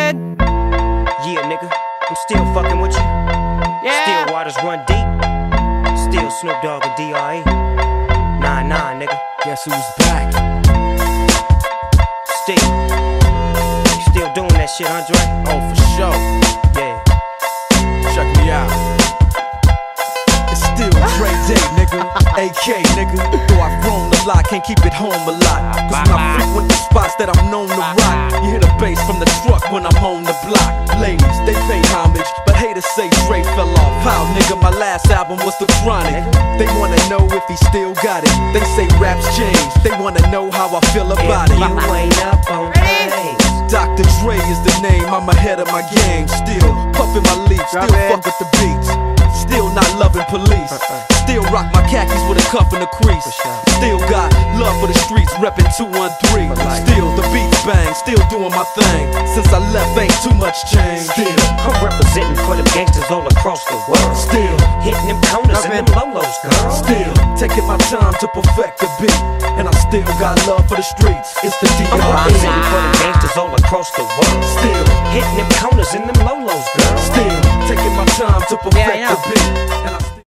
good? Yeah, nigga, I'm still fucking with you. Yeah. Still waters run deep. Still Snoop Dogg and D.R.E. Nah, nigga. Guess who's back? Still. You still doing that shit, Andre? Oh, for sure. Yeah. Check me out. It's still Dre Day, nigga. AK, nigga. Though I've grown a lot, can't keep it home a lot. Cause when I frequent the spots that I'm known to rock, you hear the bass from the truck when I'm on the block. Ladies, they pay homage, but haters say Dre fell off. How, nigga, my last album was The Chronic. They wanna know if he still got it. They say raps change, they wanna know how I feel about it. You ain't up on things. Dr. Dre is the name, I'm ahead of my game. Still puffin' my leaf, still fuck with the beats. Still not loving police. Still rock my khakis with a cuff and a crease. Still got love for the streets, reppin' 213. Still the beats bang, still doing my thing. Since I left ain't too much change. Still I'm representing for them gangsters all across the world. Still hitting them corners and them lolos, girl. Still taking my time to perfect the beat. And I still got love for the streets. It's the I'm representing D.R.E. for them gangsters all across the world. Still hitting them corners and them lolos, girl. Still taking my time to perfect Yeah, I know. the beat. And I